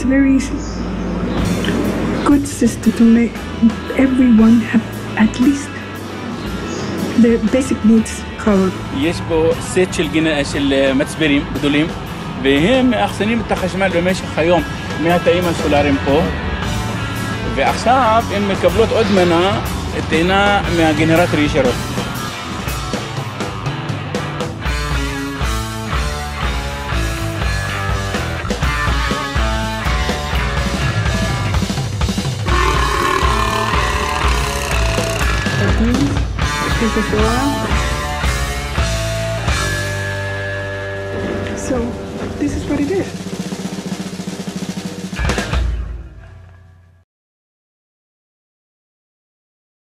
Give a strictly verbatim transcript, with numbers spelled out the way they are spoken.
very good system to make everyone have at least the basic needs covered. יש בו סט של של מצברים גדולים והם מאחסנים את החשמל במשך היום מהתאים הסולאריים פה ועכשיו הם מקבלות עוד מנה טעינה מהגנרטור ישירות. This is Laura. So, this is what it is.